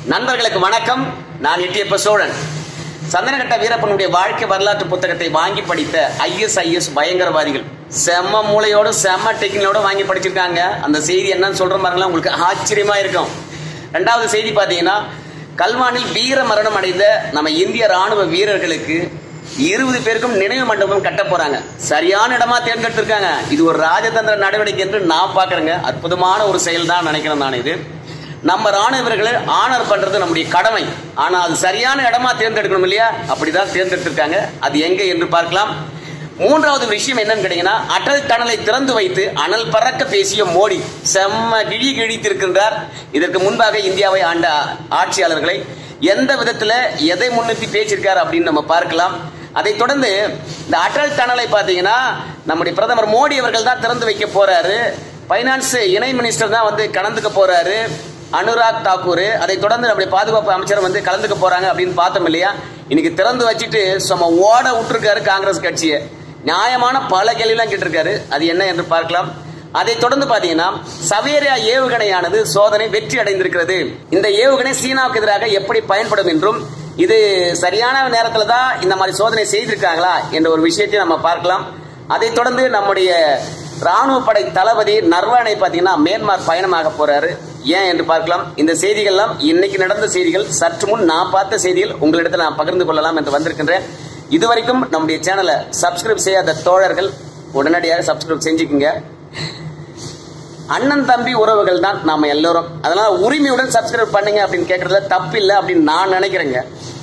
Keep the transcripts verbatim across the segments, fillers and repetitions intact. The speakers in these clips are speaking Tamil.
நண்பர்களுக்கு வணக்கம். நான் எட்டியப்ப சோழன். சந்தனகட்ட வீரப்பனுடைய வாழ்க்கை வரலாற்று புத்தகத்தை வாங்கி படித்த ஐஎஸ் ஐஎஸ் பயங்கரவாதிகள் செம்ம மூளையோட செம்ம டெக்னிக்கோட வாங்கி படிச்சிருக்காங்க. அந்த செய்தி என்னன்னு சொல்ற மாதிரிலாம் உங்களுக்கு ஆச்சரியமா இருக்கும். ரெண்டாவது செய்தி பார்த்தீங்கன்னா, கல்வானில் வீர மரணம் அடைந்த நம்ம இந்திய ராணுவ வீரர்களுக்கு இருபது பேருக்கும் நினைவு மண்டபம் கட்ட போறாங்க. சரியான இடமா தேர்ந்தெடுத்திருக்காங்க. இது ஒரு ராஜதந்திர நடவடிக்கை என்று நான் பாக்குறேங்க. அற்புதமான ஒரு செயல் தான் நினைக்கிறேன் நான். இது நம்ம ராணுவ வீரர்களை ஆனர் பண்றது நம்முடைய கடமை. ஆனா அது சரியான இடமா தேர்ந்தெடுக்கணும் இல்லையா? அப்படிதான் தேர்ந்தெடுத்திருக்காங்க. அது எங்க என்று பார்க்கலாம். மூன்றாவது விஷயம் என்னன்னு கேட்டீங்கன்னா, அடல் டனலை திறந்து வைத்து அனல் பறக்க பேசிய மோடி செம்ம கிழி கிழித்திருக்கின்றார். இதற்கு முன்பாக இந்தியாவை ஆண்ட ஆட்சியாளர்களை எந்த விதத்துல எதை முன்னிறுத்தி பேசியிருக்காரு அப்படின்னு நம்ம பார்க்கலாம். அதை தொடர்ந்து இந்த அடல் டனலை பாத்தீங்கன்னா நம்முடைய பிரதமர் மோடி அவர்கள் தான் திறந்து வைக்க போறாரு. பைனான்ஸ் இணை மினிஸ்டர் தான் வந்து கலந்துக்க போறாரு, அனுராக் தாக்கூர். அதை தொடர்ந்து நம்முடைய பாதுகாப்பு அமைச்சர் வந்து கலந்துக்க போறாங்க அப்படின்னு பார்த்தோம் இல்லையா? இன்னைக்கு திறந்து வச்சுட்டு சும்மா ஓட விட்டுருக்காரு காங்கிரஸ் கட்சியை. நியாயமான பல கேள்விலாம் கேட்டிருக்காரு. அது என்ன என்று பார்க்கலாம். அதை தொடர்ந்து பாத்தீங்கன்னா, சவேரியா ஏவுகணையானது சோதனை வெற்றி அடைந்திருக்கிறது. இந்த ஏவுகணை சீனாவுக்கு எதிராக எப்படி பயன்படும் என்றும், இது சரியான நேரத்தில் தான் இந்த மாதிரி சோதனை செய்திருக்காங்களா என்ற ஒரு விஷயத்தை நம்ம பார்க்கலாம். அதை தொடர்ந்து நம்முடைய ராணுவ படை தளபதி நர்வானை பாத்தீங்கன்னா மியான்மர் பயணமாக போறாரு. ஏன் என்று பார்க்கலாம். இந்த செய்திகள்லாம் இன்னைக்கு நடந்த செய்திகள். சற்று முன் நான் பார்த்த செய்திகள் உங்களிடத்தில் நான் பகிர்ந்து கொள்ளலாம் என்று வந்திருக்கின்றேன். இதுவரைக்கும் நம்முடைய சேனலை சப்ஸ்கிரைப் செய்யாத தோழர்கள் உடனடியாக சப்ஸ்கிரைப் செஞ்சுக்குங்க. அண்ணன் தம்பி உறவுகள் தான் நாம எல்லோரும். அதனால உரிமையுடன் சப்ஸ்கிரைப் பண்ணுங்க அப்படின்னு கேட்கறதுல தப்பு இல்லை அப்படின்னு நான் நினைக்கிறேங்க.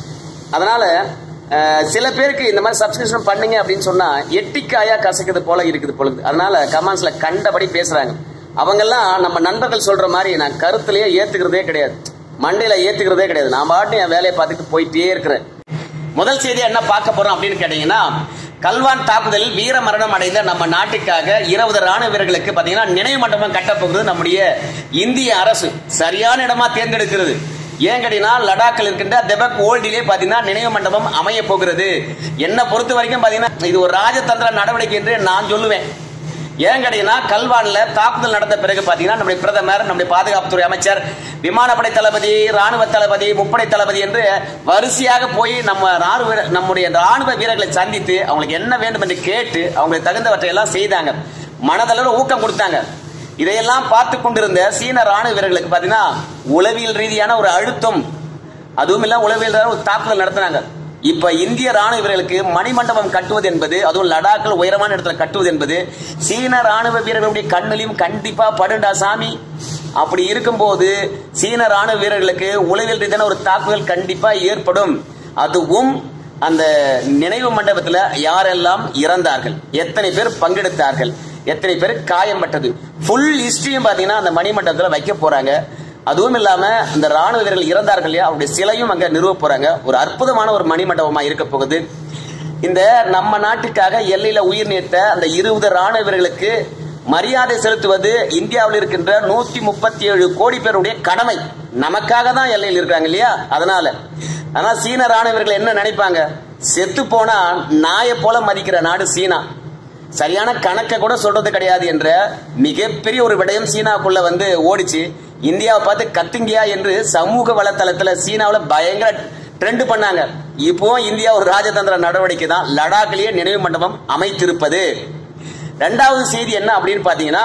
அதனால சில பேருக்கு இந்த மாதிரி சப்ஸ்கிரிப்ஷன் பண்ணுங்க அப்படின்னு சொன்னா எட்டிக்காயா கசக்குது போல இருக்குது பொழுது. அதனால கமெண்ட்ஸ்ல கண்டபடி பேசுறாங்க. அவங்கெல்லாம் நம்ம நண்பர்கள் சொல்ற மாதிரி நான் கருத்துலயே ஏத்துக்கிறதே கிடையாது, மண்டையில ஏத்துக்கிறதே கிடையாது. நான் பாட்டு என் வேலையை பார்த்துட்டு போயிட்டே இருக்கிறேன். முதல் செய்தியா என்ன பார்க்க போறோம் அப்படின்னு கேட்டீங்கன்னா, கல்வான் தாக்குதலில் வீர மரணம் அடைந்த நம்ம நாட்டுக்காக இருபது ராணுவ வீரர்களுக்கு பாத்தீங்கன்னா நினைவு மண்டபம் கட்டப்போகிறது நம்முடைய இந்திய அரசு. சரியான இடமா தேர்ந்தெடுக்கிறது. ஏன் கேட்டீங்கன்னா, லடாக்கில் இருக்கின்ற தெபக் ஓல்டிலே பாத்தீங்கன்னா நினைவு மண்டபம் அமைய போகிறது. என்ன பொறுத்த வரைக்கும் பாத்தீங்கன்னா இது ஒரு ராஜதந்திர நடவடிக்கை என்று நான் சொல்லுவேன். ஏன் கேட்டீங்கன்னா, கல்வான்ல தாக்குதல் நடந்த பிறகு பாத்தீங்கன்னா நம்முடைய பிரதமர், நம்முடைய பாதுகாப்புத்துறை அமைச்சர், விமானப்படை தளபதி, ராணுவ தளபதி, முப்படை தளபதி என்று வரிசையாக போய் நம்ம ராணுவ நம்முடைய ராணுவ வீரர்களை சந்தித்து அவங்களுக்கு என்ன வேண்டும் என்று கேட்டு அவங்களுக்கு தகுந்தவற்றை எல்லாம் செய்தாங்க. மனதளவில் ஊக்கம் கொடுத்தாங்க. இதையெல்லாம் பார்த்து கொண்டிருந்த சீன ராணுவ வீரர்களுக்கு பாத்தீங்கன்னா உளவியல் ரீதியான ஒரு அழுத்தம், அதுவும் இல்ல உளவியல் ஒரு தாக்குதல் நடத்தினாங்க. இப்ப இந்திய ராணுவ வீரர்களுக்கு மணிமண்டபம் கட்டுவது என்பது, அதுவும் லடாக்கில் உயரமான இடத்துல கட்டுவது என்பது சீன ராணுவ வீரர்களுடைய கண்ணிலையும் கண்டிப்பா படுண்டா சாமி. அப்படி இருக்கும்போது சீன ராணுவ வீரர்களுக்கு உளவியல் ரீதியான ஒரு தாக்குதல் கண்டிப்பா ஏற்படும். அதுவும் அந்த நினைவு மண்டபத்தில் யாரெல்லாம் இறந்தார்கள், எத்தனை பேர் பங்கெடுத்தார்கள், எத்தனை பேர் காயம்பட்டது, ஃபுல் ஹிஸ்டரியும் பாத்தீங்கன்னா அந்த மணிமண்டபத்தில் வைக்க போறாங்க. அதுவும் இல்லாம இந்த ராணுவ வீரர்கள் இறந்தார்கள் இல்லையா, அவருடைய சிலையும் அங்க நிறுவ போறாங்க. ஒரு அற்புதமான ஒரு மணிமண்டபமா இருக்க போகுது. இந்த நம்ம நாட்டுக்காக எல்லையில உயிர் நீத்த அந்த இருபது ராணுவ வீரர்களுக்கு மரியாதை செலுத்துவது இந்தியாவில் இருக்கின்ற நூத்தி முப்பத்தி ஏழு கோடி பேருடைய கடமை. நமக்காக தான் எல்லையில் இருக்கிறாங்க இல்லையா? அதனால ஆனா சீன ராணுவ வீரர்கள் என்ன நினைப்பாங்க, செத்து போனா நாயை போல மதிக்கிற நாடு சீனா. சரியான கணக்கை கூட சொல்றது கிடையாது என்ற மிகப்பெரிய ஒரு விடயம் சீனாக்குள்ள வந்து ஓடிச்சு. இந்தியாவை பார்த்து கத்துங்கியா என்று சமூக வலைத்தளத்துல சீனாவில் பயங்கர ட்ரெண்ட் பண்ணாங்க. இப்போ இந்தியா ஒரு ராஜதந்திர நடவடிக்கை தான் லடாக்கிலேயே நினைவு மண்டபம் அமைத்திருப்பது. இரண்டாவது செய்தி என்ன அப்படின்னு பாத்தீங்கன்னா,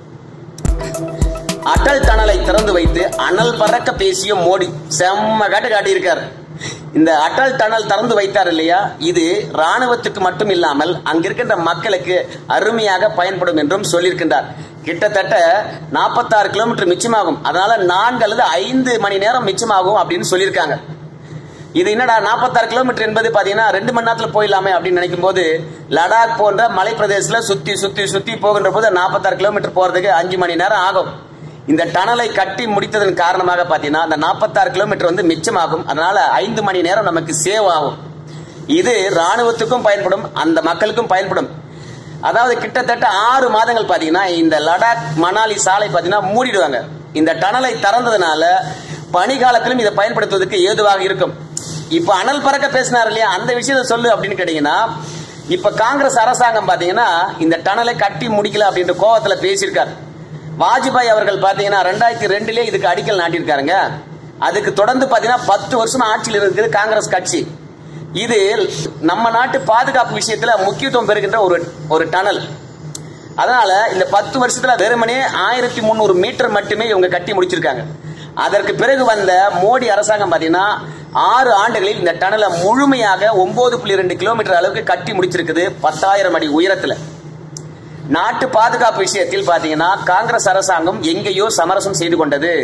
அடல் டனலை திறந்து வைத்து அனல் பறக்க பேசிய மோடி செம்ம காட்டு காட்டியிருக்காரு. இந்த அடல் டனல் திறந்து வைத்தார் இல்லையா, இது ராணுவத்துக்கு மட்டும் இல்லாமல் அங்கிருக்கின்ற மக்களுக்கு அருமையாக பயன்படும் என்றும் சொல்லியிருக்கின்றார். கிட்டத்தட்ட நாற்பத்தி ஆறு கிலோமீட்டர் மிச்சமாகும். அதனால நான்கு அல்லது ஐந்து மணி நேரம் மிச்சமாகும் அப்படின்னு சொல்லியிருக்காங்க. இது என்னடா நாற்பத்தி ஆறு கிலோமீட்டர் என்பது பாத்தீங்கன்னா ரெண்டு மணி நேரத்துல போயிடலாமே அப்படின்னு நினைக்கும் போது, லடாக் போன்ற மலை பிரதேசத்துல சுத்தி சுத்தி சுத்தி போகின்ற போது நாற்பத்தி ஆறு கிலோமீட்டர் போறதுக்கு அஞ்சு மணி நேரம் ஆகும். இந்த டனலை கட்டி முடித்ததன் காரணமாக பாத்தீங்கன்னா அந்த நாற்பத்தி ஆறு கிலோமீட்டர் வந்து மிச்சமாகும். அதனால ஐந்து மணி நேரம் நமக்கு சேவ் ஆகும். இது ராணுவத்துக்கும் பயன்படும், அந்த மக்களுக்கும் பயன்படும். அதாவது கிட்டத்தட்ட ஆறு மாதங்கள் பாத்தீங்கன்னா இந்த லடாக் மணாலி சாலை பாத்தீங்கன்னா மூடிடுவாங்க. இந்த டனலை திறந்ததுனால பனிகாலத்திலும் இதை பயன்படுத்துவதற்கு ஏதுவாக இருக்கும். இப்ப அனல் பறக்க பேசினார் இல்லையா, அந்த விஷயத்தை சொல்லு அப்படின்னு கேட்டீங்கன்னா, இப்ப காங்கிரஸ் அரசாங்கம் பாத்தீங்கன்னா இந்த டனலை கட்டி முடிக்கல அப்படின்ற கோவத்துல பேசியிருக்காரு. வாஜ்பாய் அவர்கள் பாத்தீங்கன்னா ரெண்டாயிரத்தி ரெண்டுல இதுக்கு அடிக்கல் நாட்டியிருக்காருங்க. அதுக்கு தொடர்ந்து பாத்தீங்கன்னா பத்து வருஷம் ஆட்சியில் இருக்குது காங்கிரஸ் கட்சி. இது நம்ம நாட்டு பாதுகாப்பு விஷயத்துல முக்கியத்துவம் பெறுகின்ற ஒரு ஒரு டனல். அதனால இந்த பத்து வருஷத்துல வெறுமனே ஆயிரத்தி முன்னூறு மீட்டர் மட்டுமே இவங்க கட்டி முடிச்சிருக்காங்க. அதற்கு பிறகு வந்த மோடி அரசாங்கம் பாத்தீங்கன்னா ஆறு ஆண்டுகளில் இந்த டனலை முழுமையாக ஒன்பது புள்ளி ரெண்டு கிலோமீட்டர் அளவுக்கு கட்டி முடிச்சிருக்குது, பத்தாயிரம் அடி உயரத்துல. நாட்டு பாதுகாப்பு விஷயத்தில் பாத்தீங்கன்னா காங்கிரஸ் அரசாங்கம் எங்கேயோ சமரசம் செய்து கொண்டது.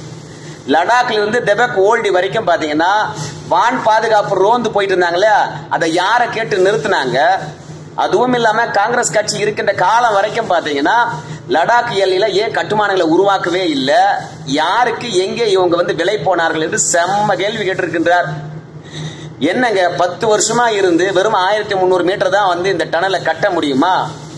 லடாக்ல இருந்து டெபக் ஓல்டி வரைக்கும் பாத்தீங்கன்னா வான் பாதுகாப்பு ரோந்து போயிட்டு இருந்தாங்களே, அதை யாரை கேட்டு நிறுத்தினாங்க. அதுவும் இல்லாம காங்கிரஸ் கட்சி இருக்கின்ற காலம் வரைக்கும் பாத்தீங்கன்னா லடாக் எல்லையில ஏன் கட்டுமானங்களை உருவாக்கவே இல்லை, யாருக்கு எங்கே இவங்க வந்து விலை போனார்கள் என்று செம்ம கேள்வி கேட்டிருக்கின்றார். என்னங்க பத்து வருஷமா இருந்து வெறும் ஆயிரத்தி முன்னூறு மீட்டர் தான் வந்து இந்த டனலை கட்ட முடியுமா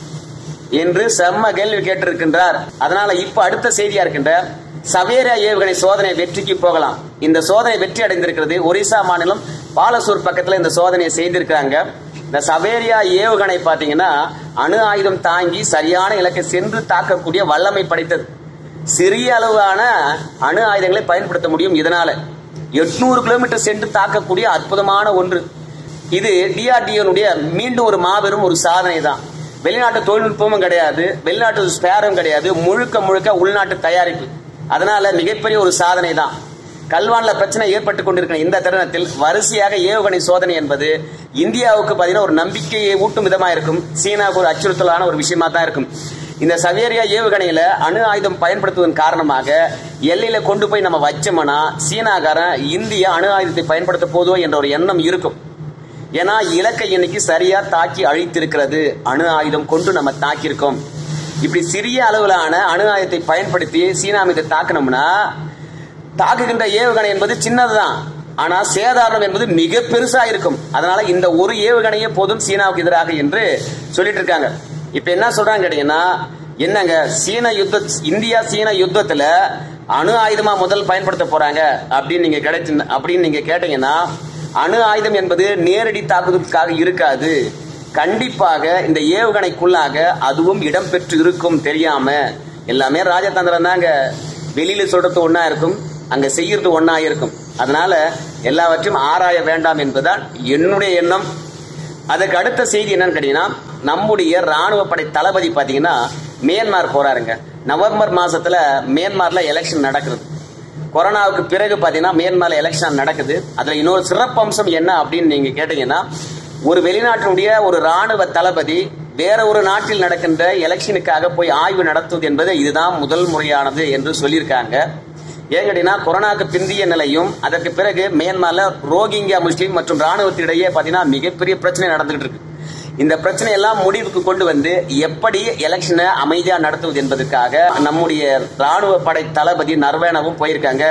என்று செம்ம கேள்வி கேட்டிருக்கின்றார். அதனால இப்ப அடுத்த செய்தியா இருக்கின்ற சவேரியா ஏவுகணை சோதனை வெற்றிக்கு போகலாம். இந்த சோதனை வெற்றி அடைந்திருக்கிறது. ஒரிசா மாநிலம் பாலசூர் பக்கத்துல இந்த சோதனையை செய்திருக்காங்க. இந்த சவேரியா ஏவுகணை பாத்தீங்கன்னா அணு ஆயுதம் தாங்கி சரியான இலக்கை சென்று தாக்கக்கூடிய வல்லமை படைத்தது. சிறிய அளவான அணு ஆயுதங்களை பயன்படுத்த முடியும். இதனால எட்நூறு கிலோமீட்டர் சென்று தாக்கக்கூடிய அற்புதமான ஒன்று. இது டிஆர்டிஓனுடைய மீண்டும் ஒரு மாபெரும் ஒரு சாதனை தான். வெளிநாட்டு தொழில்நுட்பமும் கிடையாது, வெளிநாட்டு ஸ்பேரும் கிடையாது, முழுக்க முழுக்க உள்நாட்டு தயாரிப்பு. அதனால மிகப்பெரிய ஒரு சாதனை தான். கல்வான்ல பிரச்சனை ஏற்பட்டுக் கொண்டிருக்கிற இந்த தருணத்தில் வரிசையாக ஏவுகணை சோதனை என்பது இந்தியாவுக்கு பாத்தீங்கன்னா ஒரு நம்பிக்கையை ஊட்டும் விதமா இருக்கும். சீனாவுக்கு ஒரு அச்சுறுத்தலான ஒரு விஷயமா தான் இருக்கும். இந்த சவேரியா ஏவுகணையில அணு ஆயுதம் பயன்படுத்துவதன் காரணமாக எல்லையில கொண்டு போய் நம்ம வச்சோம்னா சீனாக்காரன் இந்திய அணு ஆயுதத்தை பயன்படுத்த போதோ என்ற ஒரு எண்ணம் இருக்கும். ஏன்னா இலக்கை இன்னைக்கு சரியா தாக்கி அழித்திருக்கிறது. அணு ஆயுதம் கொண்டு நம்ம தாக்கியிருக்கோம். இப்படி சிறிய அளவிலான அணு ஆயுதத்தை பயன்படுத்தி சீனா மீது தாக்கணும்னா தாக்குகின்ற ஏவுகணை என்பது சின்னதுதான், ஆனா சேதாரம் என்பது மிக பெருசா இருக்கும். அதனால இந்த ஒரு ஏவுகணையே போதும் சீனாவுக்கு எதிராக என்று சொல்லிட்டு இருக்காங்க. இப்ப என்ன சொல்றாங்க கேட்டீங்கன்னா, என்னங்க சீன யுத்த இந்தியா சீன யுத்தத்துல அணு ஆயுதமா முதல் பயன்படுத்த போறாங்க அப்படின்னு நீங்க கிடைச்சு அப்படின்னு நீங்க கேட்டீங்கன்னா, அணு ஆயுதம் என்பது நேரடி தாக்குதலுக்காக இருக்காது. கண்டிப்பாக இந்த ஏவுகணைக்குள்ளாக அதுவும் இடம் பெற்று இருக்கும். தெரியாம எல்லாமே ராஜதந்திரம் தாங்க. வெளியில சொல்றது ஒன்னா இருக்கும், அங்க செய்யறது ஒன்னா இருக்கும். அதனால எல்லாவற்றையும் ஆராய வேண்டாம் என்பதுதான் என்னுடைய எண்ணம். அதுக்கு அடுத்த செய்தி என்னன்னு கேட்டீங்கன்னா, நம்முடைய ராணுவ படை தளபதி பாத்தீங்கன்னா மியான்மர் போறாருங்க. நவம்பர் மாசத்துல மியான்மர்ல எலெக்ஷன் நடக்குது. கொரோனாவுக்கு பிறகு பாத்தீங்கன்னா மியான்மர்ல எலெக்ஷன் நடக்குது. அதுல இன்னொரு சிறப்பம்சம் என்ன அப்படின்னு நீங்க கேட்டீங்கன்னா, ஒரு வெளிநாட்டினுடைய ஒரு ராணுவ தளபதி வேற ஒரு நாட்டில் நடக்கின்ற எலெக்ஷனுக்காக போய் ஆய்வு நடத்துவது என்பது இதுதான் முதல் முறையானது என்று சொல்லியிருக்காங்க. ஏன் கேட்டீங்கன்னா, கொரோனாவுக்கு பிந்திய நிலையும் அதற்கு பிறகு மியான்மர்ல ரோஹிங்கியா முஸ்லீம் மற்றும் ராணுவத்திடையே பாத்தீங்கன்னா மிகப்பெரிய பிரச்சனை நடந்துகிட்டு இருக்கு. இந்த பிரச்சனை எல்லாம் முடிவுக்கு கொண்டு வந்து எப்படி எலெக்ஷனை அமைதியா நடத்துவது என்பதற்காக நம்முடைய ராணுவ படை தளபதி நர்வேனாவும் போயிருக்காங்க.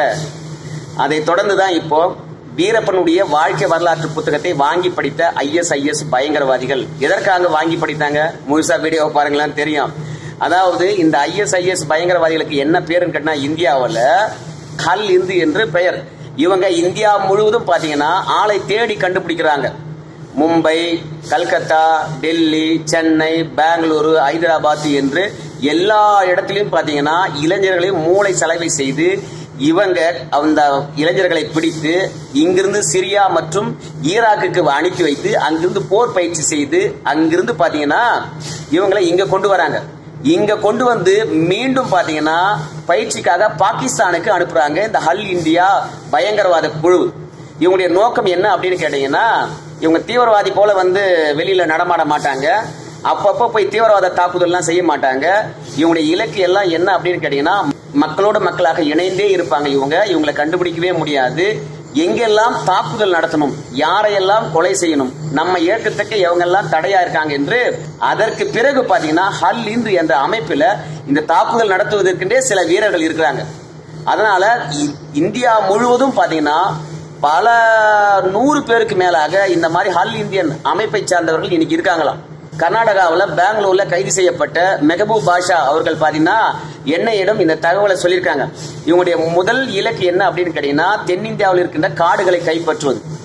அதை தொடர்ந்துதான் இப்போ வீரப்பனுடைய வாழ்க்கை வரலாற்று புத்தகத்தை வாங்கி படித்த ஐஎஸ்ஐஎஸ் பயங்கரவாதிகள் எதற்காக வாங்கி படித்தாங்க, முழுசா வீடியோவை பாருங்களேன் தெரியும். அதாவது இந்த ஐஎஸ்ஐஎஸ் பயங்கரவாதிகளுக்கு என்ன பேருன்னு கேட்டா, இந்தியாவில் ஹல் இந்து என்று பெயர். இவங்க இந்தியா முழுவதும் பாத்தீங்கன்னா ஆளை தேடி கண்டுபிடிக்கிறாங்க. மும்பை, கல்கத்தா, டெல்லி, சென்னை, பெங்களூரு, ஹைதராபாத் என்று எல்லா இடத்திலும் பாத்தீங்கன்னா இளைஞர்களையும் மூளை சலவை செய்து இவங்க அந்த இளைஞர்களை பிடித்து இங்கிருந்து சிரியா மற்றும் ஈராக்குக்கு அனுப்பி வைத்து அங்கிருந்து போர் பயிற்சி செய்து அங்கிருந்து பாத்தீங்கன்னா இவங்களை இங்க கொண்டு வராங்க. இங்க கொண்டு வந்து மீண்டும் பாத்தீங்கன்னா பயிற்சிக்காக பாகிஸ்தானுக்கு அனுப்புறாங்க இந்த ஹல் இந்தியா பயங்கரவாத குழு. இவங்களுடைய நோக்கம் என்ன அப்படின்னு கேட்டீங்கன்னா, இவங்க தீவிரவாதி போல வந்து வெளியில நடமாட மாட்டாங்க, அப்பப்போ போய் தீவிரவாத தாக்குதல் எல்லாம் செய்ய மாட்டாங்க. இவங்களுடைய இலக்கு எல்லாம் என்ன அப்படின்னு கேட்டீங்கன்னா, மக்களோட மக்களாக இணைந்தே இருப்பாங்க. இவங்க இவங்களை கண்டுபிடிக்கவே முடியாது. எங்கெல்லாம் தாக்குதல் நடத்தணும், யாரையெல்லாம் கொலை செய்யணும், நம்ம இயக்கத்துக்கு இவங்க எல்லாம் தடையா இருக்காங்க என்று அதற்கு பிறகு பாத்தீங்கன்னா ஹல் இந்து என்ற அமைப்புல இந்த தாக்குதல் நடத்துவதற்கென்றே சில வீரர்கள் இருக்கிறாங்க. அதனால இந்தியா முழுவதும் பாத்தீங்கன்னா பல நூறு பேருக்கு மேலாக இந்த மாதிரி ஹல் இந்தியன் அமைப்பை சார்ந்தவர்கள் இன்னைக்கு இருக்காங்களாம். கர்நாடகாவில் பெங்களூர்ல கைது செய்யப்பட்ட மெஹபூப் பாஷா அவர்கள் பாத்தீங்கன்னா என்னையிடம் இந்த தகவலை சொல்லியிருக்காங்க. இவங்களுடைய முதல் இலக்கு என்ன அப்படின்னு கேட்டீங்கன்னா, தென்னிந்தியாவில் இருக்கின்ற காடுகளை கைப்பற்றுவது.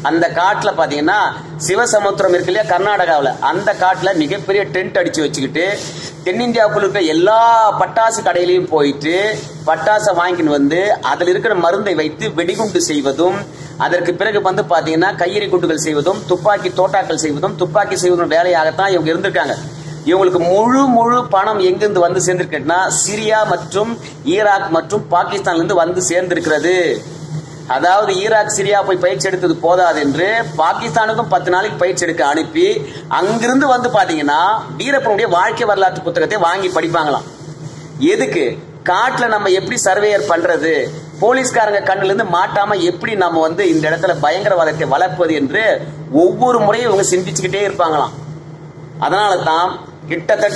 அந்த காட்டுல பாத்தீங்கன்னா சிவசமுத்திரம் இருக்கு இல்லையா கர்நாடகாவில், அந்த காட்டுல மிகப்பெரிய டென்ட் அடிச்சு வச்சுக்கிட்டு தென்னிந்தியாவுக்குள்ள இருக்கிற எல்லா பட்டாசு கடையிலையும் போயிட்டு பட்டாசை வாங்கின்னு வந்து அதில் இருக்கிற மருந்தை வைத்து வெடிகுண்டு செய்வதும், அதற்கு பிறகு வந்து பாத்தீங்கன்னா கையெறி குண்டுகள் செய்வதும், துப்பாக்கி தோட்டாக்கள் செய்வதும், துப்பாக்கி செய்வதும் வேலையாகத்தான் இவங்க இருந்திருக்காங்க. இவங்களுக்கு முழு முழு பணம் எங்கிருந்து வந்து சேர்ந்திருக்குன்னா சிரியா மற்றும் ஈராக் மற்றும் பாகிஸ்தான்ல இருந்து வந்து சேர்ந்திருக்கிறது. அதாவது ஈராக் சிரியா போய் பயிற்சி எடுத்தது போதாது என்று பாகிஸ்தானுக்கும் பத்து நாளைக்கு பயிற்சி எடுக்க அனுப்பி அங்கிருந்து வந்து பாத்தீங்கன்னா வீரப்பனுடைய வாழ்க்கை வரலாற்று புத்தகத்தை வாங்கி படிப்பாங்களாம். எதுக்கு? காட்டுல நம்ம எப்படி சர்வேயர் பண்றது, போலீஸ்காரங்க கண்ணுல இருந்து மாட்டாம எப்படி நம்ம வந்து இந்த இடத்துல பயங்கரவாதத்தை வளர்ப்பது என்று ஒவ்வொரு முறையும் இவங்க சிந்திச்சுக்கிட்டே இருப்பாங்களாம். அதனால தான் கிட்டத்தட்ட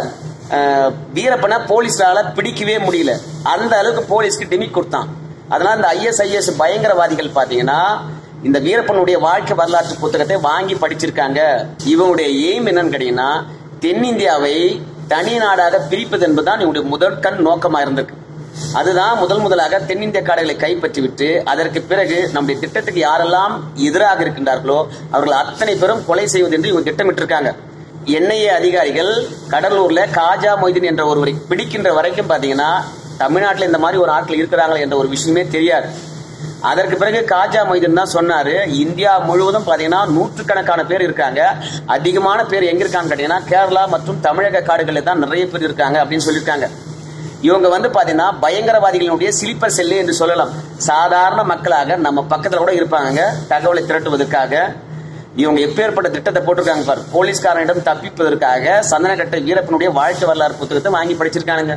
வீரப்பனை போலீஸ்லால பிடிக்கவே முடியல, அந்த அளவுக்கு போலீஸ்க்கு டிமிக் கொடுத்தான். அதனால இந்த ஐஎஸ்ஐஎஸ் பயங்கரவாதிகள் பாத்தீங்கன்னா இந்த வீரப்பனுடைய வாழ்க்கை வரலாற்று புத்தகத்தை வாங்கி படிச்சிருக்காங்க. இவனுடைய எய்ம் என்னன்னு கேட்டீங்கன்னா தென்னிந்தியாவை தனி நாடாக பிரிப்பது என்பதுதான் இவனுடைய முதற்கண் நோக்கமா இருந்திருக்கு. அதுதான் முதல் முதலாக தென்னிந்திய காடுகளை கைப்பற்றி விட்டு அதற்கு பிறகு நம்முடைய திட்டத்துக்கு யாரெல்லாம் எதிராக இருக்கின்றார்களோ அவர்கள் அத்தனை பேரும் கொலை செய்வது என்று இவங்க திட்டமிட்டிருக்காங்க. என்ஐஏ அதிகாரிகள் கடலூர்ல காஜா மொய்தீன் என்ற ஒருவரை பிடிக்கின்ற வரைக்கும் பாத்தீங்கன்னா தமிழ்நாட்டில் இந்த மாதிரி ஒரு ஆட்கள் இருக்கிறாங்க என்ற ஒரு விஷயமே தெரியாது. அதற்கு பிறகு காஜா மொய்தீன் தான் சொன்னாரு, இந்தியா முழுவதும் பாத்தீங்கன்னா நூற்றுக்கணக்கான பேர் இருக்காங்க, அதிகமான பேர் எங்க இருக்காங்க கேட்டீங்கன்னா கேரளா மற்றும் தமிழக காடுகளில் தான் நிறைய பேர் இருக்காங்க அப்படின்னு சொல்லியிருக்காங்க. இவங்க வந்து பாத்தீங்கன்னா பயங்கரவாதிகளுடைய ஸ்லீப்பர் செல்லு என்று சொல்லலாம். சாதாரண மக்களாக நம்ம பக்கத்துல கூட இருப்பாங்க தகவலை திரட்டுவதற்காக. இவங்க எப்பேற்பட்ட திட்டத்தை போட்டிருக்காங்க பாரு, போலீஸ்காரனிடம் தப்பிப்பதற்காக சந்தனக்கட்டை வீரப்பனுடைய வாழ்க்கை வரலாறு புத்தகத்தை வாங்கி படிச்சிருக்கானுங்க.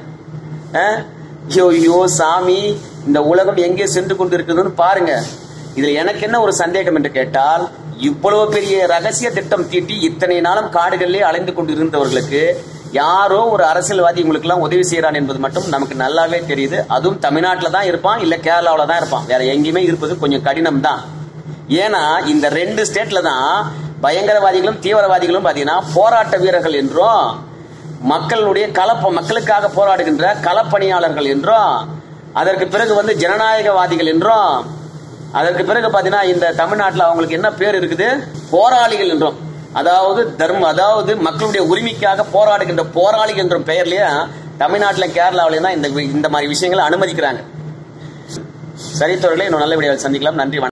ஐயோ ஐயோ சாமி, இந்த உலகம் எங்கே சென்று கொண்டு இருக்குதுன்னு பாருங்க. இதுல எனக்கு என்ன ஒரு சந்தேகம் என்று கேட்டால், இவ்வளவு பெரிய ரகசிய திட்டம் தீட்டி இத்தனை நாளும் காடுகளிலே அலைந்து கொண்டு இருந்தவர்களுக்கு யாரோ ஒரு அரசியல்வாதி உங்களுக்கு எல்லாம் உதவி செய்யறான் என்பது மட்டும் நமக்கு நல்லாவே தெரியுது. அதுவும் தமிழ்நாட்டில் தான் இருப்பான், இல்ல கேரளாவில தான் இருப்பான், வேற எங்கேயுமே இருப்பது கொஞ்சம் கடினம் தான். ஏன்னா இந்த ரெண்டு ஸ்டேட்ல தான் பயங்கரவாதிகளும் தீவிரவாதிகளும் பாத்தீங்கன்னா போராட்ட வீரர்கள் என்றும் மக்களுடைய களப்ப மக்களுக்காக போராடுகின்ற களப்பணியாளர்கள் என்றும், அதற்கு பிறகு வந்து ஜனநாயகவாதிகள் என்றும், அதற்கு பிறகு பாத்தீங்கன்னா இந்த தமிழ்நாட்டில் அவங்களுக்கு என்ன பேர் இருக்குது, போராளிகள் என்றும். அதாவது தர்ம அதாவது மக்களுடைய உரிமைக்காக போராடுகின்ற போராளிகள் என்ற பெயர்லயே தமிழ்நாட்டில் கேரளாவில தான் இந்த இந்த மாதிரி விஷயங்களை அனுமதிக்கிறாங்க. சரி தோழர்களே, இன்னும் நல்ல வீடியோவில் சந்திக்கலாம். நன்றி.